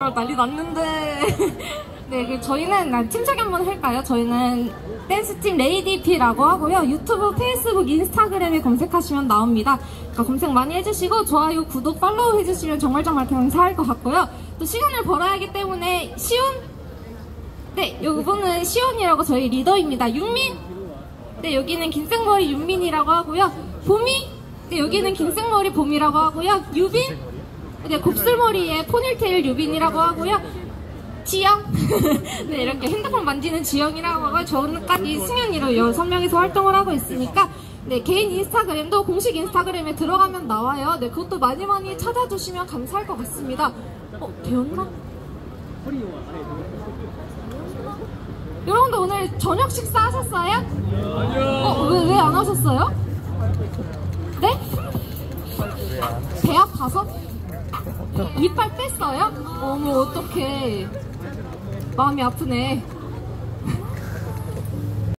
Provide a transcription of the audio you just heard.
난리 났는데. 네, 저희는 팀소개 한번 할까요? 저희는 댄스팀 레이디피라고 하고요. 유튜브, 페이스북, 인스타그램에 검색하시면 나옵니다. 그러니까 검색 많이 해주시고 좋아요, 구독, 팔로우 해주시면 정말 감사할 것 같고요. 또 시간을 벌어야 하기 때문에 시온? 네, 이분은 시온이라고 저희 리더입니다. 윤민? 네, 여기는 긴생머리 윤민이라고 하고요. 봄이? 네, 여기는 긴생머리 봄이라고 하고요. 유빈? 네, 곱슬머리에 포닐테일 유빈이라고 하고요. 지영? 네, 이렇게 핸드폰 만지는 지영이라고 하고요. 저는까지 승현이로 6명이서 활동을 하고 있으니까 네, 개인 인스타그램도 공식 인스타그램에 들어가면 나와요. 네, 그것도 많이 찾아주시면 감사할 것 같습니다. 되었나? 여러분들 오늘 저녁 식사 하셨어요? 아니요. 왜 안 하셨어요? 네? 배 아파서? 이빨 뺐어요? 어머, 어떡해. 마음이 아프네.